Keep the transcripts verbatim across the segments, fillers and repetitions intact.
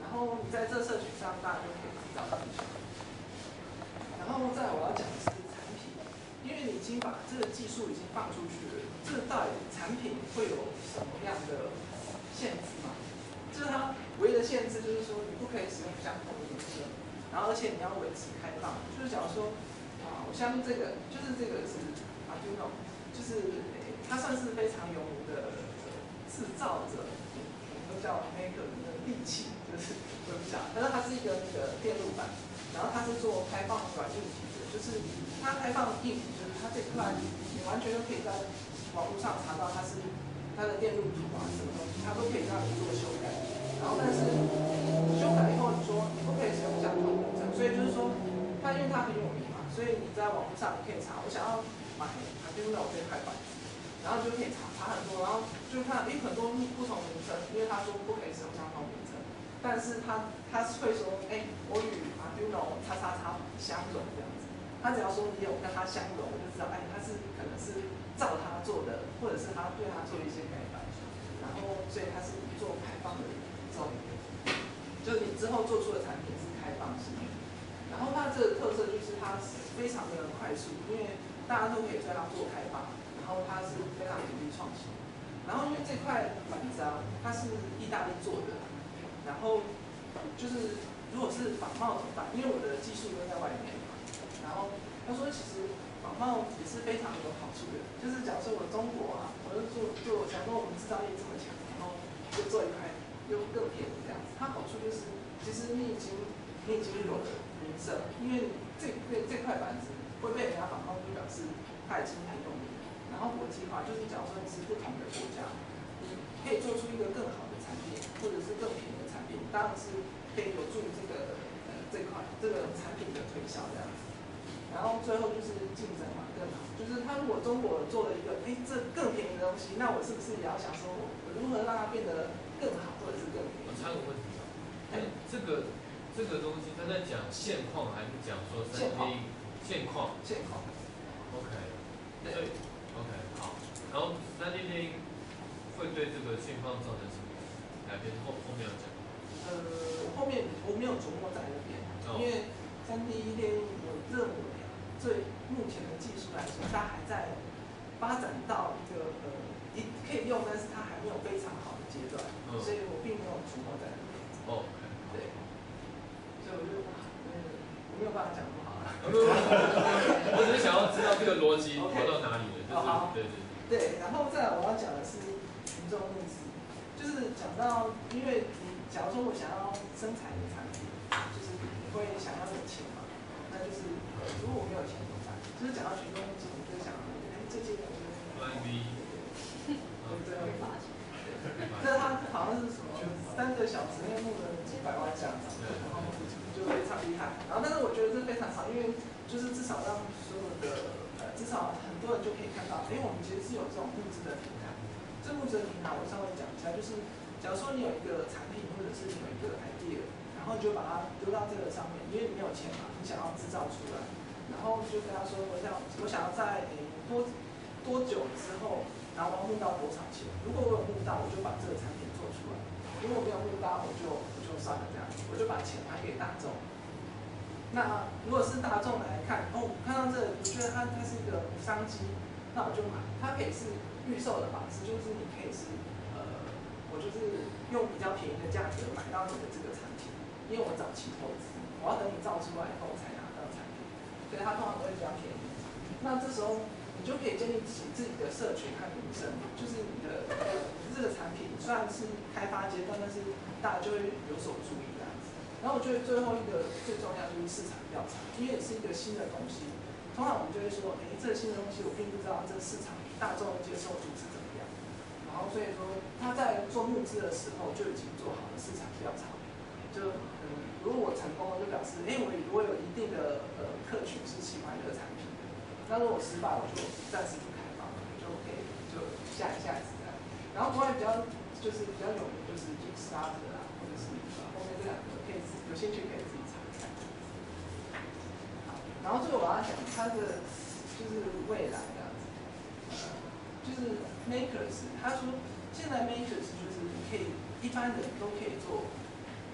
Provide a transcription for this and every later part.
然后你在这社群上，大家就可以知道资讯。然后再来我要讲的是产品，因为你已经把这个技术已经放出去了，这个到底产品会有什么样的限制吗？就是它唯一的限制就是说你不可以使用相同的颜色，然后而且你要维持开放。就是假如说啊，我相信这个就是这个是 Arduino， 就是它算是非常有名的制造者，我们都叫 maker 的利器，就是我不讲，但是它是一个那个电路板，然后它是做开放软硬体的，就是它开放硬体，就是它这块你完全都可以在网络上查到它是它的电路图啊什么东西，它都可以让你做修改。然后但是修改以后，你说你不可以使用相同名称，所以就是说它因为它很有名嘛，所以你在网络上你可以查，我想要买 Arduino 这块板子。然后就可以查查很多，然后就看诶很多不同名称，因为他说不可以使用相同名称，但是他他是会说，哎，我与 Arduino 叉叉叉相容这样子，他只要说你有跟他相容，我就知道，哎，他是可能是照他做的，或者是他对他做一些改版，然后所以他是做开放的这种，就是你之后做出的产品是开放式的，然后它这个特色就是它非常的快速，因为大家都可以对它做开放。然后它是非常独立创新，然后因为这块板子啊，它是意大利做的，然后就是如果是仿冒怎么办？因为我的技术都在外面嘛，然后他说其实仿冒也是非常有好处的，就是假如说我中国啊，我就做做，假如说我们制造业这么强，然后就做一块又更便宜这样子，它好处就是其实你已经你已经有了名声，因为这这这块板子会被人家仿冒，就表示它已经很有名。然后国际化就是，假如说你是不同的国家，你可以做出一个更好的产品，或者是更便宜的产品，当然是可以有助于这个呃这块这个产品的推销这样子。然后最后就是竞争嘛，更好。就是他如果中国做了一个，哎，这更便宜的东西，那我是不是也要想说，我如何让它变得更好，或者是更便宜？ 我插个问题啊，哎，这个这个东西他在讲现况，还是讲说三 D 现况？ 现况。 OK， 所以 OK 好，然后三 D 电影会对这个现况造成什么改变？后后面要讲。 呃，后面我没有琢磨在那边， 哦、 因为三 D 电影我认为啊，最目前的技术来说，它还在发展到一个呃，一可以用，但是它还没有非常好的阶段，嗯、所以我并没有琢磨在那边。 哦， 对，所以我就呃，我没有办法讲不好了。 我只是想要知道这个逻辑跑到哪里了，就是、 哦、 对对对。然后再来我要讲的是群众募资，就是讲到，因为你假如说我想要生产一个产品，就是你会想要有钱嘛，那就是如果我没有钱怎么办？就是讲到群众募资，我就想，哎，这些人就 ，Y V， 对对对，那他好像是什么三个小时内募了几百万这样子，然后就非常厉害。然后但是我觉得这非常好，因为就是至少让所有的呃，至少很多人就可以看到，哎，我们其实是有这种募资的平台。这募资的平台我稍微讲一下，就是假如说你有一个产品，或者是你有一个 idea， 然后你就把它丢到这个上面，因为你没有钱嘛，你想要制造出来，然后就跟他说，我想我想要在诶多多久之后，然后募到多少钱？如果我有募到，我就把这个产品做出来；如果没有募到，我就我就算了这样，我就把钱还给大众。那如果是大众来看，哦，看到这个，我觉得它它是一个商机，那我就买。它可以是预售的方式，就是你可以是呃，我就是用比较便宜的价格买到你的这个产品，因为我早期投资，我要等你造出来以后才拿到产品，所以它通常都会比较便宜。那这时候你就可以建立起自己的社群和名声，就是你的这个产品虽然是开发阶段，但是大家就会有所注意这样子。然后我觉得最后一个最重要就是市场调查，因为也是一个新的东西。通常我们就会说，哎，这个新的东西我并不知道这个市场大众接受度是怎么样。然后所以说他在做募资的时候就已经做好了市场调查。就嗯，如果我成功了，就表示，哎，我我有一定的呃客群是喜欢这个产品的。那如果失败，我就暂时不开放，就可以就下一下一次这样。然后国外比较就是比较有名就是 Kickstarter 啊，或者是后面这两个可以有兴趣可以自己查一下。好，然后最后我要讲它的就是未来这样子，呃，就是 Makers， 他说现在 Makers 就是你可以一般人都可以做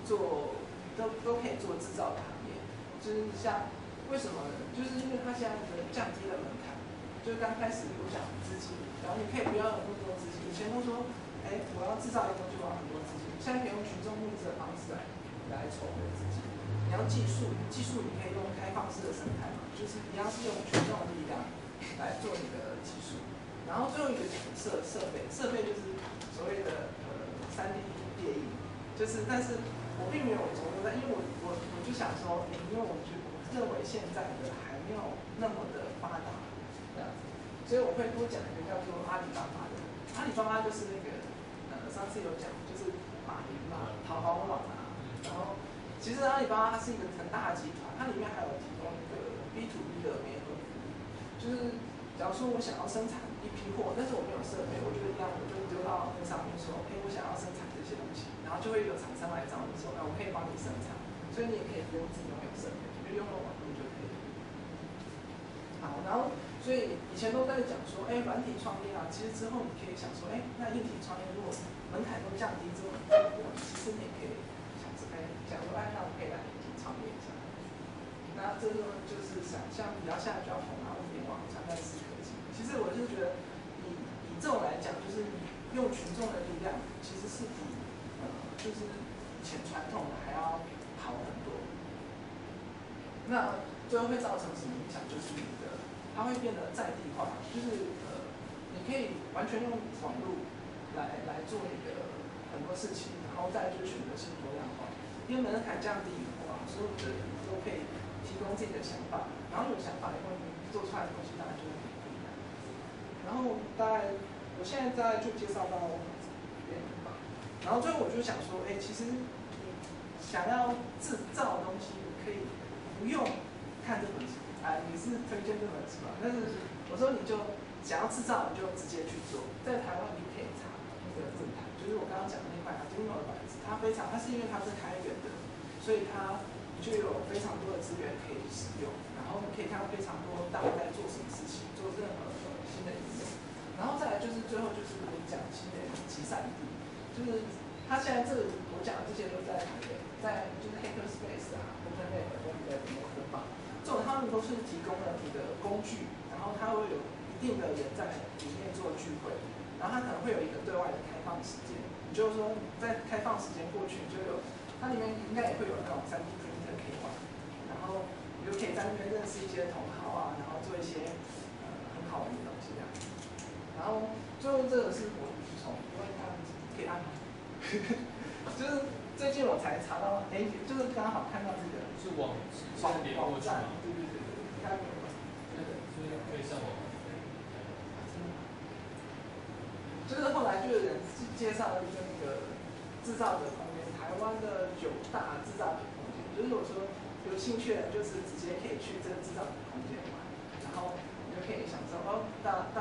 做都都可以做制造的行业，就是像为什么呢？就是因为它现在的降低了门槛，就是刚开始我讲资金，然后你可以不要有那么多资金，以前都说，哎，我要制造一个东西我要很多资金，现在可以用群众募资的方式来来筹备资金。你要技术，技术你可以用开放式的生态嘛，就是一样是用群众的力量来做你的技术。然后最后一个讲设设备，设备就是所谓的呃三 D 列印，就是但是我并没有着重在，因为我我我就想说，因为我觉我认为现在的还没有那么的发达，这样子，所以我会多讲一个叫做阿里巴巴的。阿里巴巴就是那个呃上次有讲，就是马云嘛，淘宝网啊，然后其实阿里巴巴它是一个很大的集团，它里面还有提供一个 B to B 的联合服务，就是假如说我想要生产一批货，但是我没有设备，我就一样，我就丢到那上面说，哎，我想要生产这些东西，然后就会有厂商来找你说，哎，我可以帮你生产，所以你也可以不用自己拥有设备，就用了网络就可以。好，然后所以以前都在讲说，哎，软体创业啊，其实之后你可以想说，哎，那硬体创业如果门槛都降低之后，其实你也可以想说，哎，假如哎，那我可以来硬体创业一下。那这个就是想像比较现在比较红啊，物联网、传感式科技。其实我是觉得以以这种来讲，就是用群众的力量，其实是比呃就是以前传统的还要好很多。那最后会造成什么影响？就是你的它会变得在地化，就是呃你可以完全用网络来来做你的很多事情，然后再就是选择性多样化。因为门槛降低以后啊，所有的人都可以提供自己的想法，然后有想法以后，你做出来的东西当然就会很不一样。然后大概我现在大概就介绍到这边吧。然后最后我就想说，哎，其实你想要制造的东西，你可以不用看这本书啊，你是推荐这本书吧？但是我说你就想要制造，你就直接去做。在台湾你就可以查那个论坛，就是我刚刚讲的那块 Arduino 的板子，它非常，它是因为它是开源的，所以它就有非常多的资源可以使用。然后你可以看到非常多大家在做什么事情，做任何新的应用。然后再来就是最后就是我讲新的集散地，就是它现在这个我讲的这些都在台北，在就是 Hackerspace 啊 ，OpenLab 跟 Web 模合法，这种他们都是提供了你的工具，然后它会有一定的人在里面做聚会，然后它可能会有一个对外的开放时间，也就是说在开放时间过去就有，它里面应该也会有那种 三 D printer 可以玩，然后你就可以在那边认识一些同好啊，然后做一些呃很好玩的东西这样。然后最后这个是我从因为它可以按吗？就是最近我才查到，哎，就是刚好看到这个是网网连过去吗？ 对对对对，应该没有吧？对对， 所以可以上网。 就是后来就有人介绍了一个那个制造者空间，台湾的九大制造者空间，就是我说有兴趣的人就是直接可以去这个制造者空间玩，然后你就可以享受哦，大